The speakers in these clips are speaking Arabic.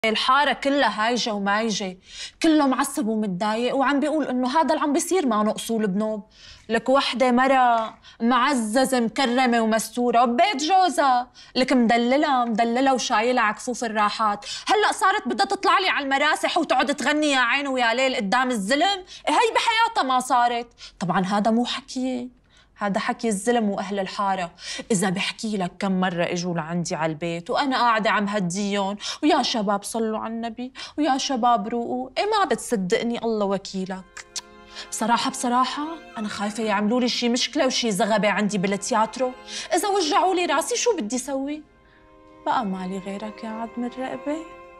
الحارة كلها هايجة ومايجة، كله معصب ومتضايق وعم بيقول انه هذا اللي عم بيصير معه اصول بنوب. لك وحدة مرة معززة مكرمة ومستورة وببيت جوزها، لك مدللة وشايلة على كفوف الراحات، هلا صارت بدها تطلع لي على المراسح وتقعد تغني يا عين ويا ليل قدام الزلم، هي بحياتها ما صارت. طبعا هذا مو حكي، هذا حكي الزلم واهل الحاره. اذا بحكي لك كم مره اجوا لعندي على البيت وانا قاعده عم هديهم، ويا شباب صلوا على النبي، ويا شباب روقوا، ما بتصدقني الله وكيلك. بصراحه انا خايفه يعملوا لي شي مشكله وشي زغبه عندي بالتياترو. اذا وجعوا لي راسي شو بدي سوي؟ بقى مالي غيرك يا عدم الرقبه.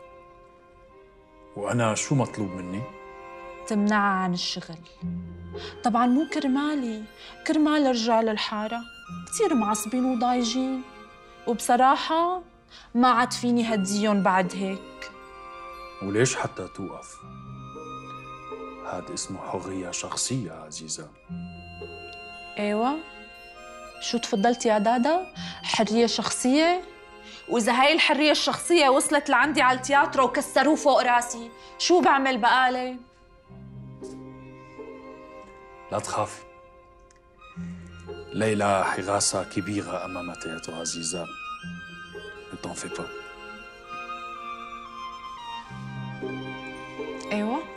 وأنا شو مطلوب مني؟ تمنعها عن الشغل. طبعا مو كرمالي، كرمال رجال الحارة كثير معصبين وضايجين، وبصراحة ما عاد فيني هديهم بعد هيك. وليش حتى توقف؟ هاد اسمه حرية شخصية عزيزة. ايوه، شو تفضلتي يا دادا؟ حرية شخصية؟ وإذا هاي الحرية الشخصية وصلت لعندي على التياترو وكسروه فوق راسي، شو بعمل بقالي؟ لا تخافي، ليلى حراسة كبيرة أمام تياترو عزيزة. Ne t'en fais pas. ايوه